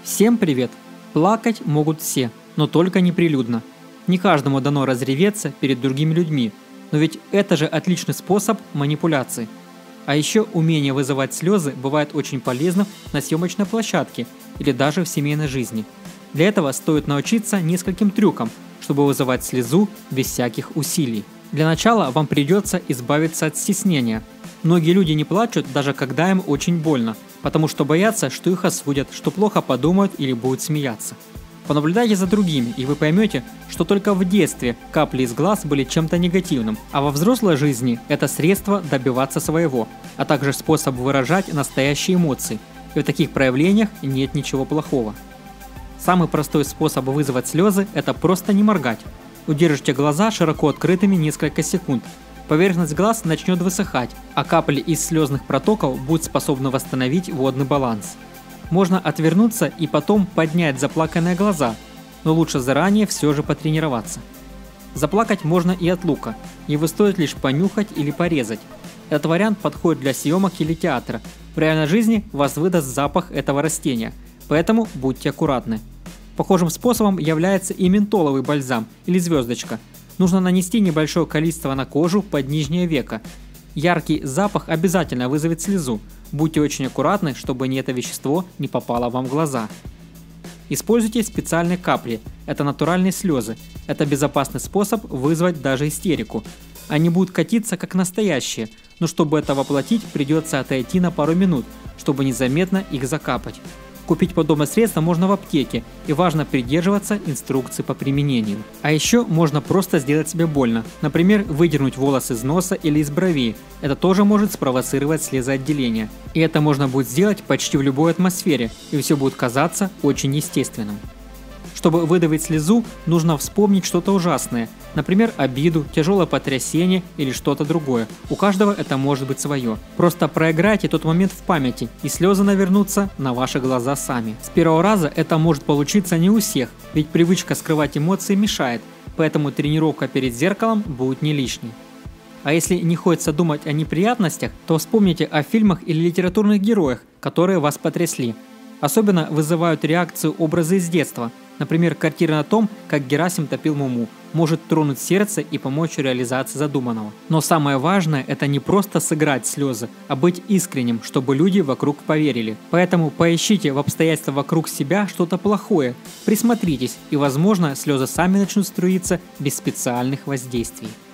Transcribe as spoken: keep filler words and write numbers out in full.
Всем привет! Плакать могут все, но только неприлюдно. Не каждому дано разреветься перед другими людьми, но ведь это же отличный способ манипуляции. А еще умение вызывать слезы бывает очень полезным на съемочной площадке или даже в семейной жизни. Для этого стоит научиться нескольким трюкам, чтобы вызывать слезу без всяких усилий. Для начала вам придется избавиться от стеснения. Многие люди не плачут, даже когда им очень больно, потому что боятся, что их осудят, что плохо подумают или будут смеяться. Понаблюдайте за другими, и вы поймете, что только в детстве капли из глаз были чем-то негативным, а во взрослой жизни это средство добиваться своего, а также способ выражать настоящие эмоции, и в таких проявлениях нет ничего плохого. Самый простой способ вызвать слезы – это просто не моргать. Удержите глаза широко открытыми несколько секунд. Поверхность глаз начнет высыхать, а капли из слезных протоков будут способны восстановить водный баланс. Можно отвернуться и потом поднять заплаканные глаза, но лучше заранее все же потренироваться. Заплакать можно и от лука, его стоит лишь понюхать или порезать. Этот вариант подходит для съемок или театра. В реальной жизни вас выдаст запах этого растения, поэтому будьте аккуратны. Похожим способом является и ментоловый бальзам или звездочка. Нужно нанести небольшое количество на кожу под нижнее веко. Яркий запах обязательно вызовет слезу. Будьте очень аккуратны, чтобы ни это вещество не попало вам в глаза. Используйте специальные капли. Это натуральные слезы. Это безопасный способ вызвать даже истерику. Они будут катиться как настоящие, но чтобы это воплотить, придется отойти на пару минут, чтобы незаметно их закапать. Купить подобное средство можно в аптеке, и важно придерживаться инструкций по применению. А еще можно просто сделать себе больно, например, выдернуть волос из носа или из бровей. Это тоже может спровоцировать слезоотделение. И это можно будет сделать почти в любой атмосфере, и все будет казаться очень естественным. Чтобы выдавить слезу, нужно вспомнить что-то ужасное, например, обиду, тяжелое потрясение или что-то другое. У каждого это может быть свое. Просто проиграйте тот момент в памяти, и слезы навернутся на ваши глаза сами. С первого раза это может получиться не у всех, ведь привычка скрывать эмоции мешает, поэтому тренировка перед зеркалом будет не лишней. А если не хочется думать о неприятностях, то вспомните о фильмах или литературных героях, которые вас потрясли. Особенно вызывают реакцию образы из детства. Например, картина о том, как Герасим топил Муму, может тронуть сердце и помочь реализации задуманного. Но самое важное – это не просто сыграть слезы, а быть искренним, чтобы люди вокруг поверили. Поэтому поищите в обстоятельствах вокруг себя что-то плохое, присмотритесь, и, возможно, слезы сами начнут струиться без специальных воздействий.